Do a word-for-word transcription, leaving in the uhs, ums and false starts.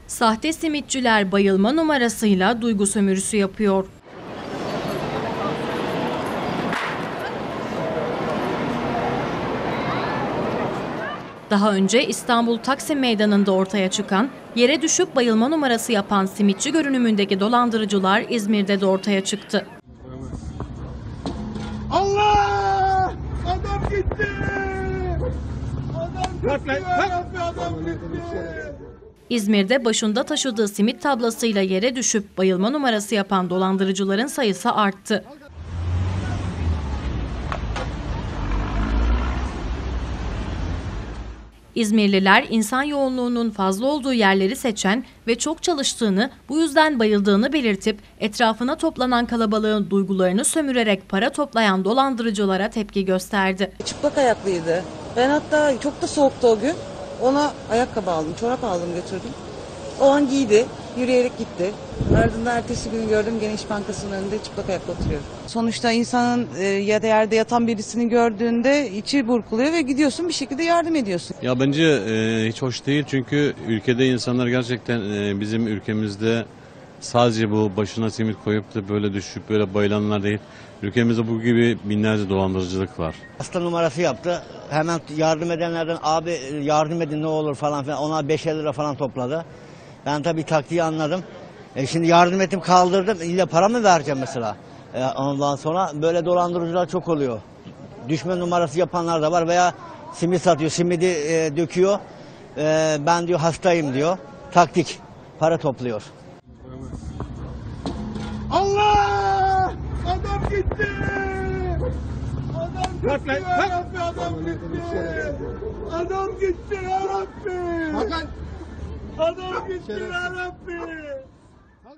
Sahte simitçiler bayılma numarasıyla duygu sömürüsü yapıyor. Daha önce İstanbul Taksim Meydanı'nda ortaya çıkan, yere düşüp bayılma numarası yapan simitçi görünümündeki dolandırıcılar İzmir'de de ortaya çıktı. Allah! Adam gitti! Adam gitti! Yarabbi, adam gitti! İzmir'de başında taşıdığı simit tablasıyla yere düşüp bayılma numarası yapan dolandırıcıların sayısı arttı. İzmirliler insan yoğunluğunun fazla olduğu yerleri seçen ve çok çalıştığını, bu yüzden bayıldığını belirtip etrafına toplanan kalabalığın duygularını sömürerek para toplayan dolandırıcılara tepki gösterdi. Çıplak ayaklıydı. Ben hatta çok da soğuktu o gün. Ona ayakkabı aldım, çorap aldım götürdüm. O an giydi, yürüyerek gitti. Ardından ertesi gün gördüm gene İş Bankası'nın önünde çıplak ayakla oturuyor. Sonuçta insanın e, ya da yerde yatan birisini gördüğünde içi burkuluyor ve gidiyorsun bir şekilde yardım ediyorsun. Ya bence e, hiç hoş değil çünkü ülkede insanlar gerçekten e, bizim ülkemizde sadece bu başına simit koyup da böyle düşüp böyle bayılanlar değil. Ülkemizde bu gibi binlerce dolandırıcılık var. Hasta numarası yaptı. Hemen yardım edenlerden abi yardım edin ne olur falan filan. Ona beşer lira falan topladı. Ben tabii taktiği anladım. E şimdi yardım ettim kaldırdım. İlle para mı vereceğim mesela? E ondan sonra böyle dolandırıcılar çok oluyor. Düşme numarası yapanlar da var veya simit satıyor. Simidi e, döküyor. E, ben diyor hastayım diyor. Taktik. Para topluyor. Allah! Adam gitti! Adam gitti yarabbi, adam gitti! Adam gitti yarabbi! Adam gitti yarabbi!